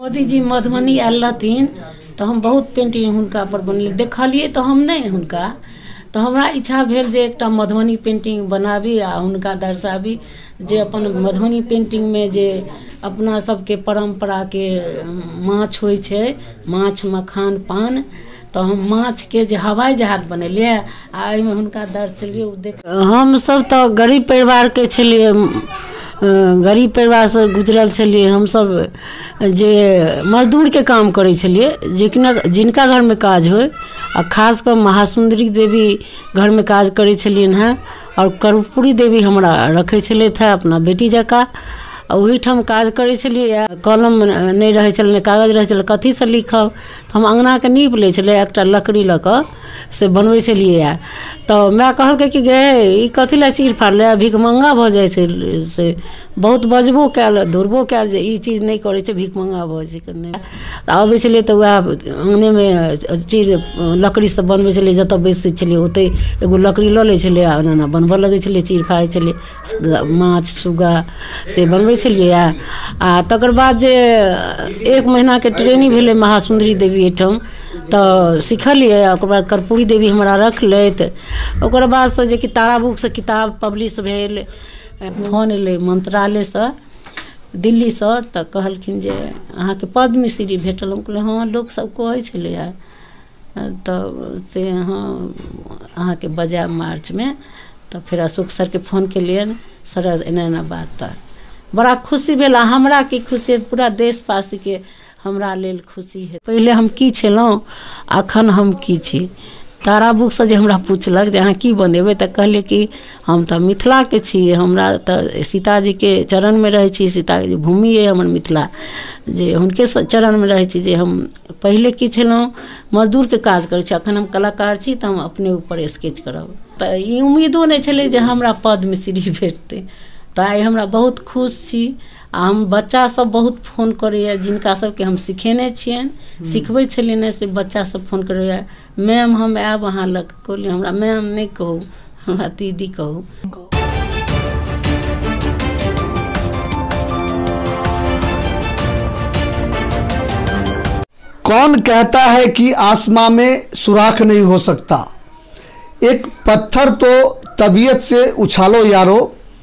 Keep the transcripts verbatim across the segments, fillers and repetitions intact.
मोदी जी मधुबनी आयल रहथिन तो हम बहुत पेंटिंग हुनका पर बनल देखलिए तो हम नहीं हुनका तो हमरा इच्छा भेल जे एकटा मधुबनी पेंटिंग बनाबी आ हुनका दर्शाबी जे अपन मधुबनी पेंटिंग में जे अपना सबके परंपरा के माछ होइ छै, माछ मखान पान, तो हम माछ के जे हवाई जहाज बनेलिए आ एहिमे हुनका दर्शेलिए। देख हम सब तो गरीब परिवार के छलिए, गरीब परिवार से गुजरल छलिए। हम सब जे मजदूर के काम करे छलिए, जिनका जिनका घर में काज होय आ खास कर महासुंदरी देवी घर में काज करे छलियन हैं और कर्पूरी देवी हमरा रखे छले थे अपना बेटी जका। वही ठाम काज करे छलिए, कलम नहीं रहे छल, कागज रहे छल, कथी से लिखब तो हम अंगना के नीप ले छले, एकटा लकड़ी ल क से बनवे छलिए। तो मैं कहलकै कि गे ई कथी ला चीर फाड़ले, भीख मंगा भ जाय छै से बहुत बजबो कैल धुरबो कैल जे ई चीज नहीं करे छै, भीख मंगा भ जाय छै। नहीं आबे छलिए तो वह अंगने में चीज लकड़ी से बनवे छलिए, जत बैसे छलिए ओते एगो लकड़ी ल ले छलिए आ एना बनबे लगे छलिए, चीर फाड़े छलिए माछ सुगा से बनवे छलिए। आ तकर बाद जे एक महीना के ट्रेनिंग भेले महासुंदरी देवी एठम तो सिखलिए। ओकर बाद कर्पूरी देवी हमरा रखलैत। ओकर बाद से जे कि तारा बुक से किताब पब्लिश भेल, फोन एलै मंत्रालय से दिल्ली से तो कहलखिन जे अहाँ के पद्मश्री भेटल। हम कहलिए हाँ लोग सब कहै छलै तो से हाँ अहाँ के बजाय मार्च में। तो फिर अशोक सर के फोन के लिए सर एना एना बात तो बड़ा खुशी भेला। हमरा की खुशी पूरा देशवासी के हमरा लेल खुशी है। पहले हम की छलौं अखन हम की छी। तारा बुक से जे हमरा पूछलक जे अहाँ की बनेबै तो कहलिए कि हम तो मिथिला के छी, हमरा तो सीताजी के चरण में रहे छी, सीता के भूमि है हमर मिथिला, जे हुनके चरण में रहे छी। जे हम पहले की छलौं मजदूर के काज करे छी, अखन हम कलाकार छी तो हम अपने ऊपर स्केच करब। तो ई उम्मीदो नहीं छलै जे हमरा पद्मश्री भेटतै। तो आई हमरा बहुत खुश छी। आ हम बच्चा सब बहुत फोन करैए जिनका सबके हम सिखेने छियन, सिखबै छलियन से बच्चा सब फोन करैए मैम हम आएब अहाँ लग। कहलिए हमरा मैम नहीं कहू, हमरा दीदी कहू। कौन कहता है कि आसमां में सुराख नहीं हो सकता, एक पत्थर तो तबीयत से उछालो यारो।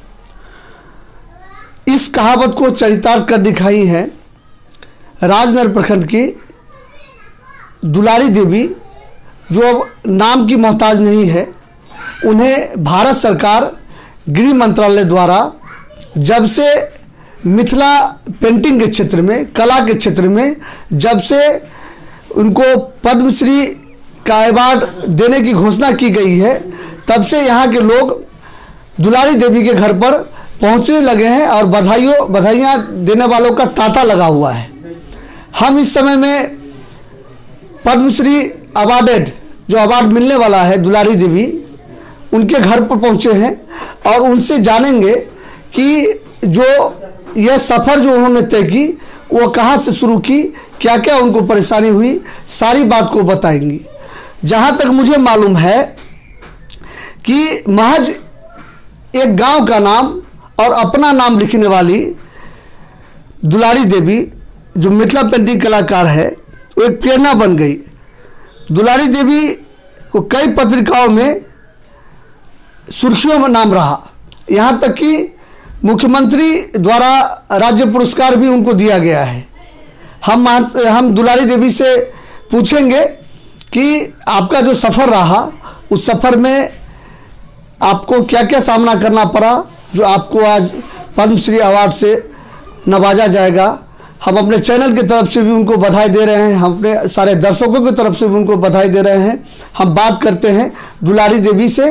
इस कहावत को चरितार्थ कर दिखाई है राजनगर प्रखंड की दुलारी देवी, जो अब नाम की मोहताज नहीं है। उन्हें भारत सरकार गृह मंत्रालय द्वारा जब से मिथिला पेंटिंग के क्षेत्र में, कला के क्षेत्र में जब से उनको पद्मश्री का अवार्ड देने की घोषणा की गई है, तब से यहाँ के लोग दुलारी देवी के घर पर पहुँचने लगे हैं और बधाइयों बधाइयाँ देने वालों का तांता लगा हुआ है। हम इस समय में पद्मश्री अवार्डेड जो अवार्ड मिलने वाला है दुलारी देवी, उनके घर पर पहुँचे हैं और उनसे जानेंगे कि जो यह सफ़र जो उन्होंने तय की वो कहाँ से शुरू की, क्या क्या उनको परेशानी हुई, सारी बात को बताएंगी। जहाँ तक मुझे मालूम है कि महज एक गांव का नाम और अपना नाम लिखने वाली दुलारी देवी जो मिथिला पेंटिंग कलाकार है, वो एक प्रेरणा बन गई। दुलारी देवी को कई पत्रिकाओं में सुर्खियों में नाम रहा, यहाँ तक कि मुख्यमंत्री द्वारा राज्य पुरस्कार भी उनको दिया गया है। हम हम दुलारी देवी से पूछेंगे कि आपका जो सफ़र रहा उस सफ़र में आपको क्या क्या सामना करना पड़ा, जो आपको आज पद्मश्री अवार्ड से नवाजा जाएगा। हम अपने चैनल की तरफ से भी उनको बधाई दे रहे हैं, हम अपने सारे दर्शकों की तरफ से भी उनको बधाई दे रहे हैं। हम बात करते हैं दुलारी देवी से।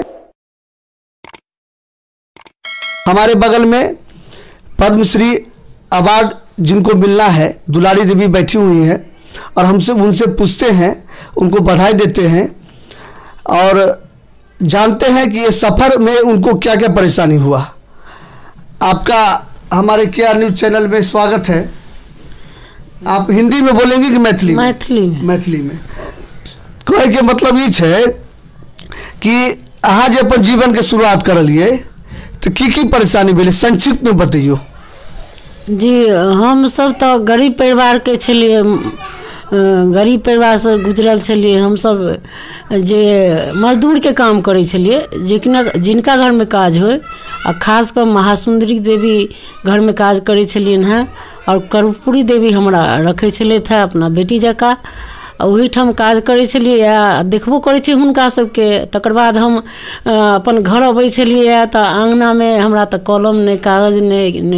हमारे बगल में पद्मश्री अवार्ड जिनको मिलना है दुलारी देवी बैठी हुई हैं और हमसे उनसे पूछते हैं, उनको बधाई देते हैं और जानते हैं कि ये सफ़र में उनको क्या क्या परेशानी हुआ। आपका हमारे के आर न्यूज़ चैनल में स्वागत है। आप हिंदी में बोलेंगे कि मैथिली में? मैथिली में। मैथिली में कहे के मतलब ये है कि अहाँ जे अपन जीवन के शुरुआत करलिए तो की की परेशानी भेले, संक्षिप्त में बतैयो। जी हम सब तो गरीब परिवार के छलिए, गरीब परिवार से गुजरल छलिए। हम सब जे मजदूर के काम करे छलिए, जिनका जिनका घर में काज होय, आ खास कर महासुंदरी देवी घर में काज करे छलियन हैं, और कर्पूरी देवी हमरा रखे छले थे अपना बेटी जका। वही ठाम काज करे छलिए, देखबो करे छी हुनका सबके। तकर बाद हम अपन घर अबै छलिए तऽ आंगना में हमरा तऽ कलम नहीं, कागज नहीं, नहीं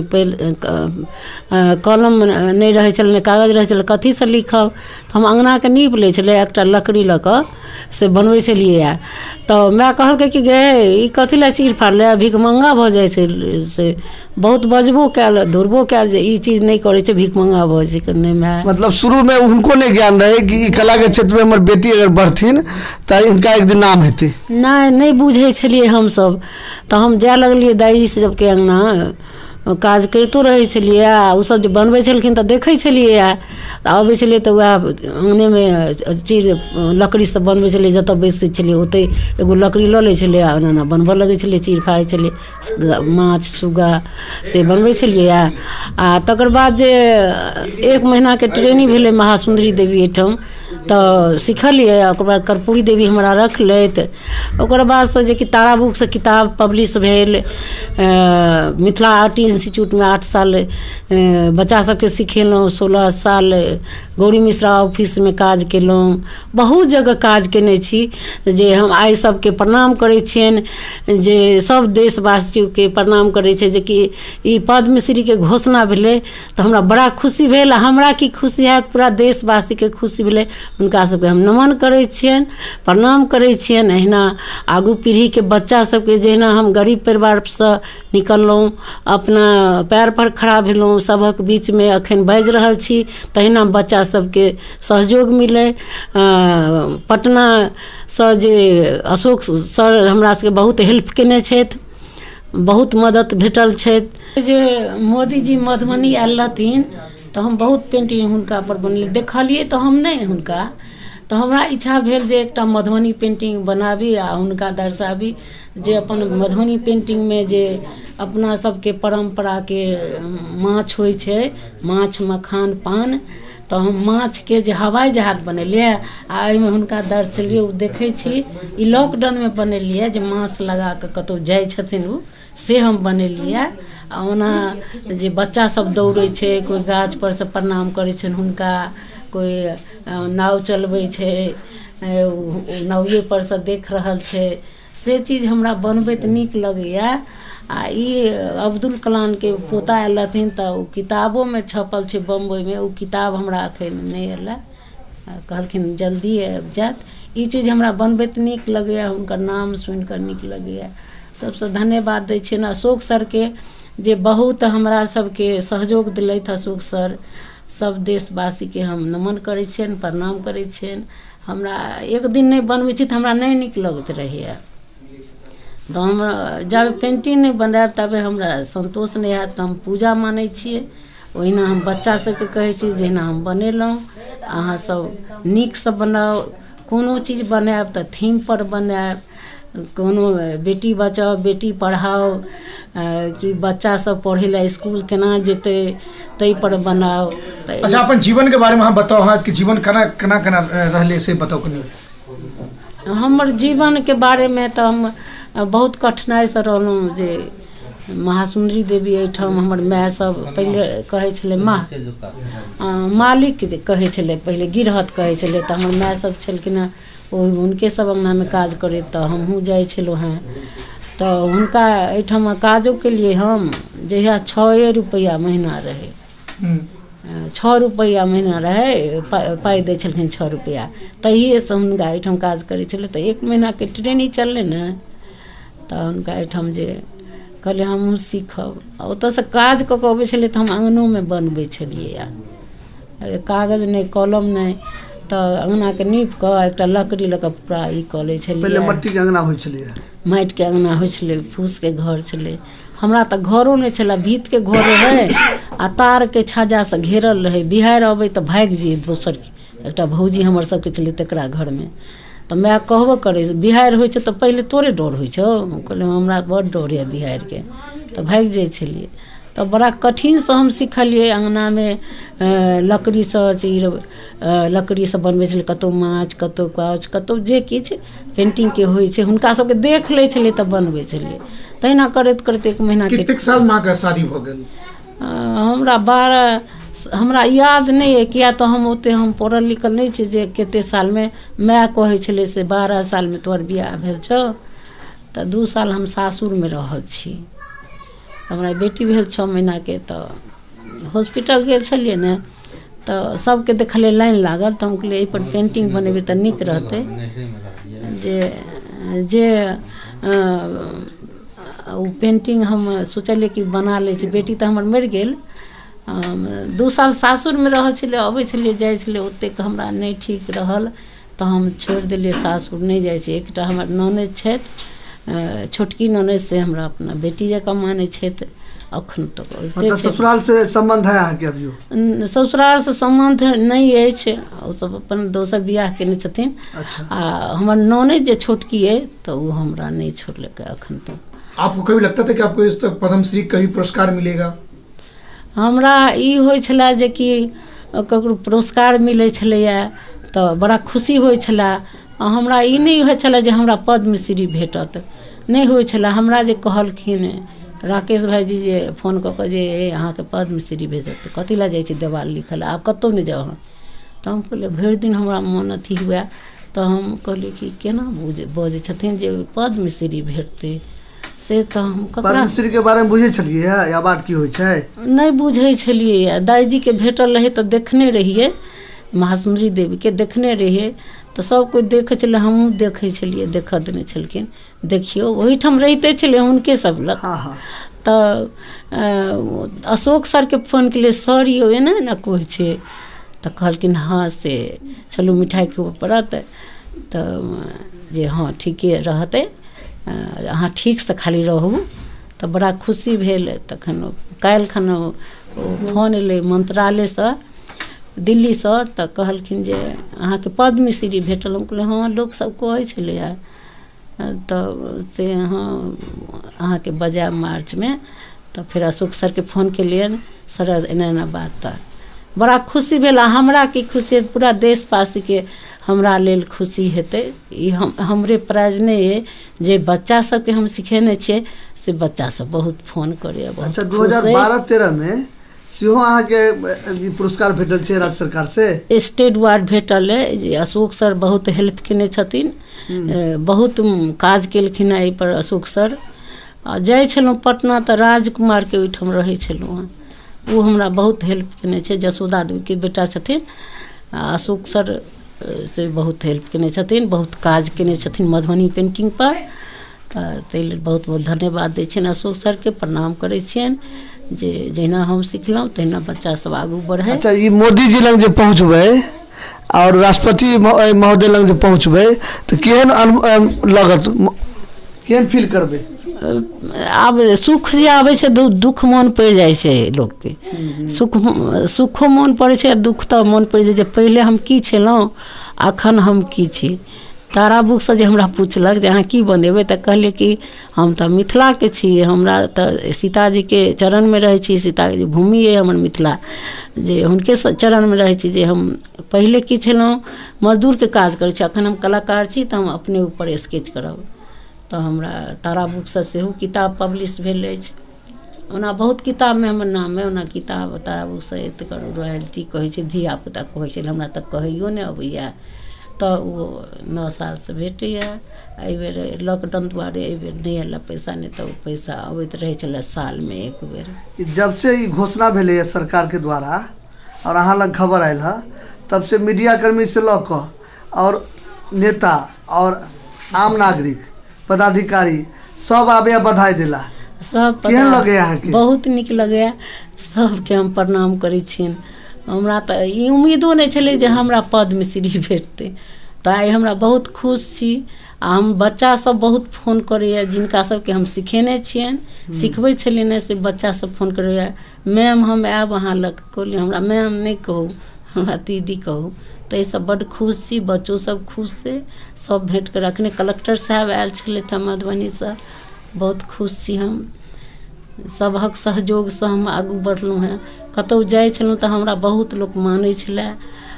कलम नहीं रहे छल, नहीं कागज रहे छल, कथी से लिखब। तऽ हम आंगना के नीप ले छले, एकटा लकड़ी लऽ कऽ से बनबै छलिए। तऽ माय कहलकै कि गे ई कथी लए चीर फाड़ले, भीख मंगा भऽ जाइ छै। से बहुत बजबो कैल, धुरबो कैल जे ई चीज नहीं करे छै, भीख मंगा भऽ जाइ छै। नहीं माय, मतलब शुरू में उनको नहीं ज्ञान रहे कि ई कला के क्षेत्र में हमर बेटी अगर बढ़थिन तऽ इनका एक दिन नाम हेतै। नहीं नहीं बुझे छलिए हम सब। तऽ हम जाय लगलिए दाई से सबके अंगना, काज करतो रहे छलिए। आ उ सब जे बनबै छलखिन तऽ देखै छलिए। अबै छलिए तऽ वएह अंगने में चीज लकड़ी से बनबै छलिए, जतऽ बैसै छलिए ओतै एगो लकड़ी लऽ लै छलिए, आ ओना बनबऽ लगै छलिए, चीर फाड़ै छलिए, माछ सुग्गा से बनबै छलिए। आ तकर बाद जे एक महीना के ट्रेनिंग भेलै महासुंदरी देवी एहिठाम, तऽ सिखलिए। ओकर बाद कर्पूरी देवी हमरा रखलथि। ओकर बाद से जे कि तारा बुक से किताब पब्लिश भेल, मिथिला आर्ट इंस्टीट्यूट में आठ साल बच्चा सबके सिखेलहुँ, सोलह साल गौरी मिश्रा ऑफिस में काज केलहुँ, बहुत जगह काज केने छी। जे हम आइ सबके प्रणाम करै छियनि, जे सब देशवासियों प्रणाम करै छै। जे कि ई पद्मश्री के घोषणा भेलै तऽ हमरा बड़ा खुशी भेल। हमरा की खुशी हैत, पूरा देशवासी के खुशी भेलै। हुनका सबके हम नमन करै छियनि, प्रणाम करै छियनि। अहिना आगू पीढ़ी के बच्चा सबके, जहिना हम गरीब परिवार से निकललहुँ, अपना पैर पर खड़ा भेलहुँ, सबक बीच में अखन बाजि रहल छी, तहिना बच्चा सबके सहयोग मिले। पटना से जे अशोक सर हमरा सबके बहुत हेल्प केने छथि, बहुत मदद भेटल छथि। जे मोदी जी मधुबनी आयल रहथिन तऽ हम बहुत पेंटिंग हुनका पर बनलिए, देखलिए तऽ हम नहीं हुनका, तऽ हमरा इच्छा भेल जे एकटा मधुबनी पेंटिंग बनाबी आ हुनका दर्शाबी। जे अपन मधुबनी पेंटिंग में जे अपना सबके परंपरा के माछ होइ छै, माछ मखान पान, तऽ हम माछ के जे हवाई जहाज बनेलिए आ एहिमे हुनका दर्शेलिए। ओ देखै छी ई लॉकडाउन में बनेलिए, जे मास्क लगा कऽ कतौ जाइ छथिन उ, से हम बनेलिए। आ ओना जे बच्चा सब दौड़ै छै, कोई गाछ पर से प्रणाम करै छनि हुनका, कोई नाव चलबै छै, नावे पर से देख रहल छै, से चीज हमरा बनबैत नीक लगैया। आ ई अब्दुल कलाम के पोता आयल रहथिन तऽ ओ किताबों में छपल छै बम्बई में, ओ किताब हमरा अखन नहीं एला, कहलखिन जल्दी आबि जायत। ई चीज हमरा बनबैत नीक लगैया, हुनकर नाम सुनिकऽ नीक लगैया। सबसे धन्यवाद दै छियनि अशोक सर के, जे बहुत हमरा सबके सहयोग दिलथि। अशोक सर सब देशवासी के हम नमन करै छियनि, प्रणाम करै छियनि। हमरा एक दिन नहीं बनबै छी तऽ हमरा नहीं नीक लगैत रहैया। तऽ हम जब पेंटिंग नहीं बनायब तबे हमरा संतोष नहीं हैत। तऽ हम पूजा मानै छियै, ओहिना हम बच्चा सबके कहै छी जहिना हम बनेलहुँ, अहाँ सब नीक से बनाउ। कोनो चीज बनायब तऽ थीम पर बनायब, कोनो बेटी बचाओ बेटी पढ़ाओ, कि बच्चा सब पढ़े ला स्कूल केना जेतै तै पर बनाओ। अच्छा, अपन जीवन के बारे में हम बताओ, हाँ कि जीवन केना केना केना रहले से बताओ कनी। हमर जीवन के बारे में तो हम बहुत कठिनाई से रहलहुँ। जे महासुंदरी देवी एहिठाम हमर माय सब पहले कहै छलै माँ मालिक जे कहै छलै, पहले गिरहत कहै छलै। तऽ हमर माय सब छलखिन हेँ, ओ हुनके सब अंगना में काज करे, तऽ हमहूँ जाइ छलहुँ हेँ। तऽ हुनका एहिठाम काजो केलिए हम, जहिया छओ रुपैआ महीना रहे, छः रुपैया महीना रहे, पाई दै छलखिन छः रुपैया, तहिए से हुनका एहिठाम काज करै छलै। तऽ एक महीना के ट्रेनिंग चललै ने, तऽ हुनका एहिठाम जे कहलिए हमहूँ सीखब। ओतऽसँ काज कऽ कऽ अबै छलै तऽ हम आँगनोमे बनबै छलिए, कागज नहीं कलम नहीं, तऽ अँगनाके नीप कऽ एकटा लकड़ी लऽ कऽ पूरा ई कऽ लै छलिए। पहिले मट्टीके अँगना होइ छलै, माटिके अँगना होइ छलै, फूसके घर छलै। हमरा तऽ घरो नहीं छलै, भीतके घर रहै आ तारके छाजासँ घेरल रहै। बिहारि अबै तऽ भागि जइए दोसर, एकटा भौजी हमर सबके छलै तकरा घरमे। तऽ माय कहबो करे बिहारि होइ छै तऽ पहिले तोरे डर होइ छौ, कहलिए हमरा बड़ डर यऽ बिहारिके, तऽ भागि जाइ छलिए। तो बड़ा कठिन से हम सिखलिए अंगना में लकड़ी से चीर लकड़ी से बनबै छलै कतौ माछ कतौ काछ कतौ जे किछु पेंटिंग के होइ छै हुनका सबके देख लै छलै तऽ बनबै छलै तहिना करैत करैत एक महीना के कतेक साल माँ के शादी भऽ गेल हमरा बारह हमरा याद नहीं है किया तो हम ओते हम पढ़ल लिखल नहीं छी जे कते साल में माय कहै छलै से बारह साल में तोहर बियाह भेल छौ तऽ दू साल हम सासुर में रहल छी हमरा बेटी भेल छः महीना के तऽ हॉस्पिटल गेल छलियै ने तऽ सबके देखलिए लाइन लागल तऽ हम कहलिए एहि पर पेंटिंग बनेबै तऽ नीक रहतै जे जे ओ पेंटिंग हम सोचलिए कि बना लै छी बेटी तऽ हमर मरि गेल दू साल सासुर में रहल छलै अबै छलिए जाइ छलिए ओतेक हमरा नहीं ठीक रहल तऽ हम छोड़ि देलिए सासुर नहीं जाइ छी एकटा हमर ननद छथि छोटकी ननद से हमरा अपना बेटी जकाँ मानै छथि अखन तक मतलब ससुराल से संबंध है अहाँके अभियो ससुराल से संबंध नहीं अछि ओ सब अपन दोसर बियाह केने छथिन अच्छा आ हमर ननद जे छोटकी है तऽ ओ हमरा नहीं छोड़लकै अखन तक आपको कभी लगता था कि आपको इस पद्मश्री कभी पुरस्कार मिलेगा हमरा ई होइ छला जे कि ककरो पुरस्कार मिलै छलैया तऽ बड़ा खुशी होइ छला हमरा ई नहीं होइ छला जे हमरा पद्मश्री भेटत नहीं होइ छला हमरा जे कहलखिन राकेश भाईजी जे फोन कऽ कऽ जे अहाँके पद्मश्री भेजत कथी लए जाइ छी देवाल लिखल आब कतौ नहीं जाउ तऽ हम कहलिए भरि दिन हमरा मोन अथी हुए तऽ हम कहलिए कि केना बुझ बजै छथिन जे पद्मश्री भेटतै से तऽ हम पद्मश्री के बारे में बुझे छलिए अवार्ड की होइ छै नहीं बुझे छलिए दाईजी के भेटल रहे तऽ देखने रहिए महासुंदरी देवी के देखने रहिए तऽ सब कोई देखे छले हमहूँ देखे छलिए देखा देने छलखिन देखियो ओहिठाम रहिते छले हुनके सब लग हाँ हाँ तऽ अशोक सर के फोन के लिए सर यो एना एना कहै छै तऽ कहलखिन हाँ से चलू मिठाई के पड़त तऽ जे हाँ ठीके रहतै अहाँ ठीक से खाली रहू तऽ बड़ा खुशी भेल तखन काल्हि खन फोन एलै मंत्रालय से दिल्ली से तऽ कहलखिन जे अहाँके पद्मश्री भेटल हम कहलिए हाँ लोक सब कहै छलैया तऽ से हाँ अहाँके बजाय मार्च में तऽ फिर अशोक सर के फोन केलियन सर एना एना बात तऽ बड़ा खुशी भेल हमरा की खुशी पूरा देशवासी के हमरा लेल खुशी हेतै ई हम हमरे प्राइज नहीं है जे बच्चा सबके हम सिखेने छियै से बच्चा सब बहुत फोन करैया बहुत अच्छा दू हजार बारह तेरह में सेहो अहाँके पुरस्कार भेटल छै राज्य सरकार से स्टेट अवार्ड भेटल है जे अशोक सर बहुत हेल्प केने छथिन बहुत काज केलखिन एहि पर अशोक सर जाइ छलहुँ पटना तऽ राजकुमार के ओहिठाम रहै छलहुँ वो हमरा बहुत हेल्प केने छै जसोदा देवी के बेटा छथिन अशोक सर से बहुत हेल्प केने छथिन बहुत काज केने छथिन मधुबनी पेंटिंग पर तऽ ताहि लेल बहुत बहुत धन्यवाद दै छियनि अशोक सर के प्रणाम करै छियनि जे जहिना हम सिखलहुँ तहिना बच्चा सब आगू बढ़े। अच्छा ई मोदी जी लग जे पहुँचबै और राष्ट्रपति महोदय लग जे पहुँचबै तऽ केहन लगत केहन फील करबै आब सुख जे आबै छै दुख मन पड़ि जाइ छै लोकके सुख सुखो मन पड़ै छै दुख तऽ मन पड़ि जाइ छै पहिले हम की छलहुँ अखन हम की छी तारा बुक से जे हमरा पूछलक जे अहाँ की बनेबै तऽ कहलिए कि हम तऽ मिथिला के छी हमरा तऽ सीताजी के चरण में रहै छी सीता के भूमि है हमर मिथिला जे हुनके चरण में रहै छी जे हम पहिले की छलहुँ मजदूर के काज करै छी अखन हम कलाकार छी तऽ हम अपने ऊपर स्केच करब तऽ हमरा तारा बुक से सेहो किताब पब्लिश भेल अछि ओना बहुत किताब में हमर नाम है ओना किताब तारा बुक से एकर रॉयल्टी कहै छै धिया पुता कहै छै हमरा तऽ कहैयो नहि अबैया तऽ वो नौ साल से भेटैया एहि बेर लॉकडाउन दुआरे एहि बेर नहीं आयल पैसा नहीं तऽ पैसा अबैत रहै छलै साल में एक बेर जब से ई घोषणा भेलै सरकार के द्वारा और अहाँ लग खबर आयल है तब से मीडिया कर्मी से लऽ कऽ और नेता और आम नागरिक पदाधिकारी सब आबे बधाई दिला सब केहन लगे अहाँके बहुत नीक लगैया सबके हम प्रणाम करै छियनि हमरा तऽ ई उम्मीदो नहीं छलै जे हमरा पद्मश्री भेटतै तऽ आइ हमरा बहुत खुश छी आ हम बच्चा सब बहुत फोन करैया जिनका सबके हम सिखेने छियनि सिखबै छलियनि से बच्चा सब फोन करैया मैम हम आयब अहाँ लग कहलिए हमरा मैम नहीं कहू हमरा दीदी कहू तऽ सब बड़ खुश छी बच्चों सब खुश से सब भेंट के रखने कलेक्टर साहब आयल छलै मधुबनी से बहुत खुश छी हम सबहक सहयोग से हम आगू बढ़लहुँ हैं। कतौ जाइ छलहुँ तऽ हमरा बहुत लोक मानै छलै,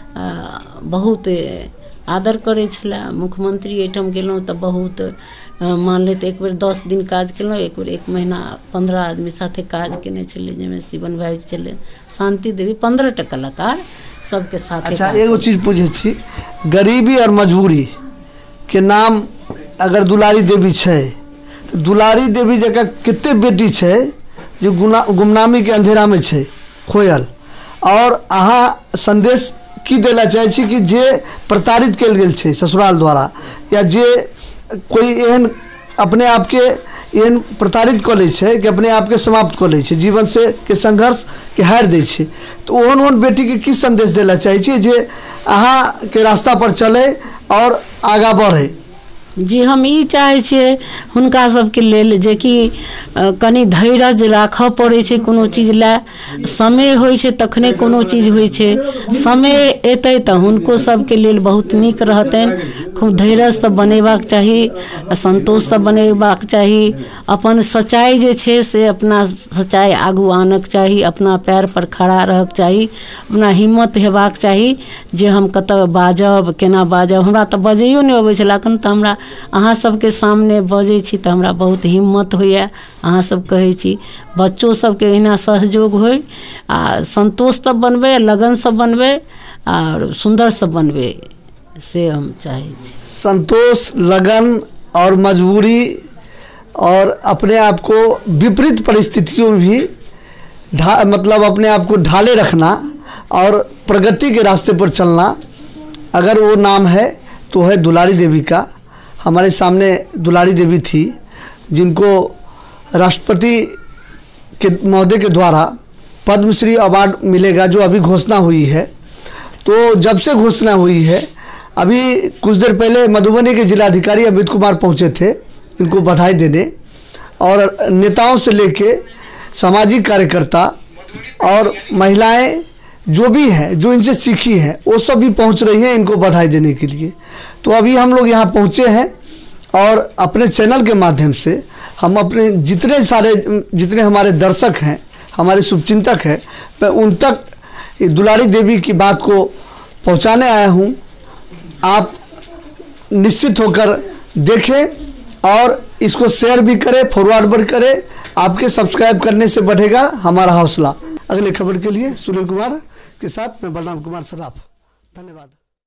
बहुत आदर करै छलै। मुख्यमंत्री एहिठाम गेलहुँ तऽ बहुत मानलथि। एक बेर दस दिन काज केलहुँ, एक बेर एक महीना पंद्रह आदमी साथे काज केने छलै, जाहिमे शिवन भाई छलै, शांति देवी, पंद्रह टा कलाकार सबके साथे। अच्छा, एगो चीज पूछे छी, गरीबी और मजबूरी के नाम अगर दुलारी देवी छै तो दुलारी देवी जगह कितने बेटी छै जो गुना गुमनामी के अंधेरा में छै खोयल, और अहाँ संदेश की देला चाहे छी कि जे प्रताड़ित कल गेल छै ससुराल द्वारा, या जे कोई एहन अपने आप के एहन प्रताड़ित कऽ लै छै कि अपने आप के समाप्त कऽ लै छै, जीवन से के संघर्ष के हार दै छै, तो ओहन ओहन बेटी के की संदेश देला चाहे छी जे अहाँ के रास्ता पर चले और आगा बढ़े? जी, हम ई चाहै छियै हुनका सबके लेल जे कि कनि धैर्य राखऽ पड़ै छै कोनो चीज लए। समय होइ छै तखने कोनो चीज होइ छै, समय एतै तऽ हुनको सबके लेल बहुत नीक रहतनि। खूब धैर्यसँ बनेबाक चाही, संतोषसँ बनेबाक चाही, अपन सच्चाइ जे छै से अपना सच्चाइ आगू आनक चाही, अपना पैर पर खड़ा रहक चाही, अपना हिम्मत हेबाक चाही जे हम कतऽ बाजब, केना बाजब। हमरा तऽ बजैयो नहि अबै छलै, एखन तऽ हमरा अहाँ सबके सामने बजै छी तऽ हमरा बहुत हिम्मत होइए। अहाँ सब कहै छी बच्चो सबके एहिना सहयोग होय, आ संतोषसँ बनबै, लगनसँ बनबै और सुंदरसँ बनबै, से हम चाहै छी। संतोष, लगन और मजबूरी और अपने आप को विपरीत परिस्थितियों में भी ढा मतलब अपने आप को ढाले रखना और प्रगति के रास्ते पर चलना, अगर वो नाम है तो है दुलारी देवी का। हमारे सामने दुलारी देवी थी जिनको राष्ट्रपति के महोदय के द्वारा पद्मश्री अवार्ड मिलेगा, जो अभी घोषणा हुई है। तो जब से घोषणा हुई है, अभी कुछ देर पहले मधुबनी के जिलाधिकारी अमित कुमार पहुंचे थे इनको बधाई देने, और नेताओं से लेके सामाजिक कार्यकर्ता और महिलाएं जो भी हैं, जो इनसे सीखी हैं, वो सब भी पहुंच रही हैं इनको बधाई देने के लिए। तो अभी हम लोग यहाँ पहुँचे हैं और अपने चैनल के माध्यम से हम अपने जितने सारे जितने हमारे दर्शक हैं, हमारे शुभचिंतक हैं, मैं उन तक दुलारी देवी की बात को पहुँचाने आया हूँ। आप निश्चित होकर देखें और इसको शेयर भी करें, फॉरवर्ड भी करें। आपके सब्सक्राइब करने से बढ़ेगा हमारा हौसला। अगले खबर के लिए सुनील कुमार के साथ मैं बलराम कुमार सराफ। धन्यवाद।